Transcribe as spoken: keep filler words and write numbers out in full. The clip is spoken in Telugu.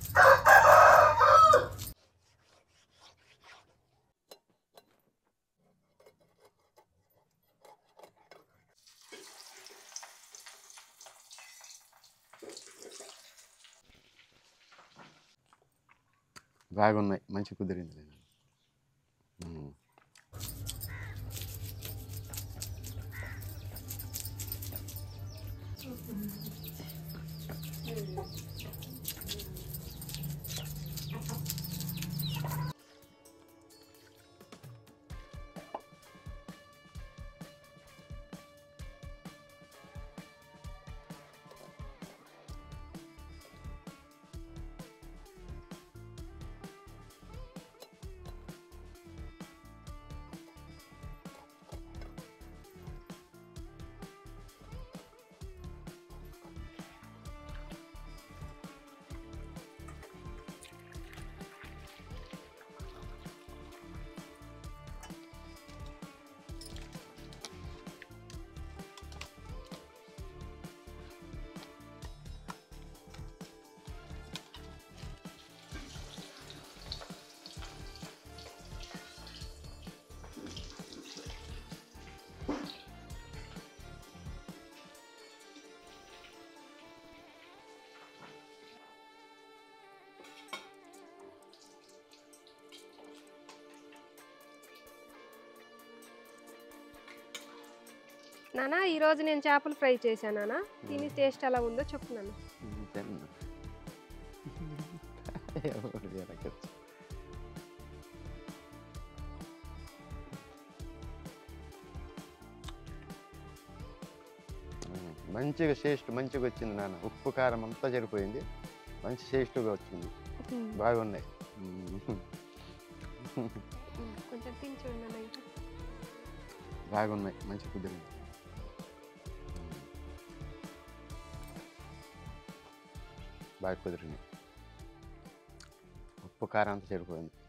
బాగున్నాయి, మంచి కుదిరింది. నానా ఈరోజు నేను చేపలు ఫ్రై చేశాను నాన్న, తిని టేస్ట్ ఎలా ఉందో చెప్పు నాన్న. మంచిగా టేస్ట్ మంచిగా వచ్చింది నాన్న, ఉప్పు కారం అంతా సరిపోయింది, మంచి టేస్ట్గా వచ్చింది, బాగున్నాయి. కొంచెం తిని చూడండి, బాగున్నాయి, మంచి కుదిరింది, బాగా కుదిరింది, ఉప్పు కారం అంతా సరిపోయింది.